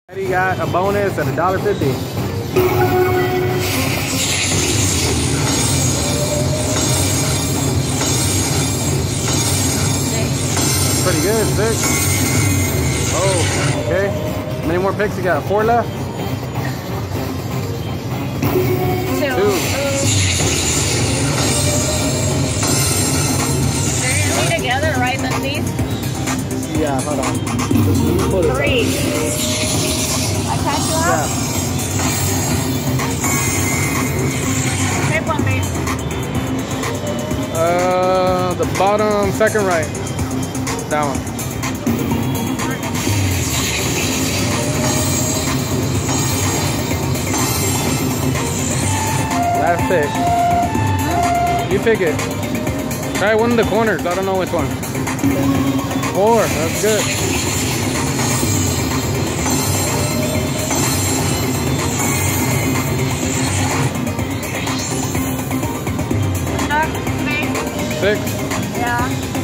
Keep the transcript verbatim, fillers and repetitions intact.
He got a bonus at a dollar fifty. Pretty good, six. Oh, okay. How many more picks you got? Four left? Two. Two. They're gonna be together, right, Lindsay? Yeah, hold on. Three. I catch you out? Yeah. Pick one, babe. Uh, the bottom second right. That one. Last pick. You pick it. Try one of the corners. I don't know which one. Four. That's good. Six. Six. Yeah.